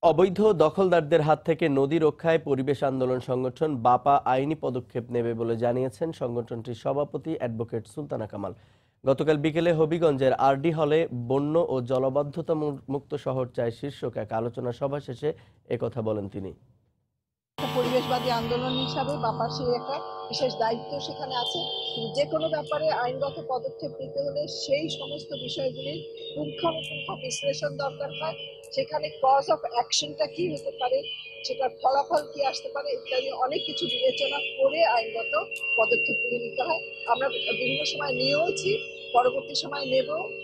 অবৈধ দখলদারদের হাত থেকে নদী রক্ষায় পরিবেশ আন্দোলন সংগঠন বাপা আইনি পদক্ষেপ নেবে বলে জানিয়েছেন সংগঠনটির সভাপতি অ্যাডভোকেট সুলতানা কামাল। গতকাল বিকেলে হবিগঞ্জের আরডি হলে বন্য ও জলাবদ্ধতা মুক্ত শহর চাই শীর্ষক এক আলোচনা সভা শেষে একথা বলেন তিনি। পরিবেশবাদী আন্দোলন হিসাবে বাপার সেই একটা বিশেষ দায়িত্ব সেখানে আছে। যে কোনো ব্যাপারে আইনগত পদক্ষেপ নিতে হলে সেই সমস্ত বিষয়গুলির পুঙ্খানুপুঙ্খ বিশ্লেষণ দরকার হয়। সেখানে কজ অফ অ্যাকশনটা কি হতে পারে, সেটার ফলাফল কি আসতে পারে ইত্যাদি অনেক কিছু বিবেচনা করে আইনগত পদক্ষেপগুলি নিতে হয়। আমরা বিভিন্ন সময় নিয়েওছি, পরবর্তী সময় নেব।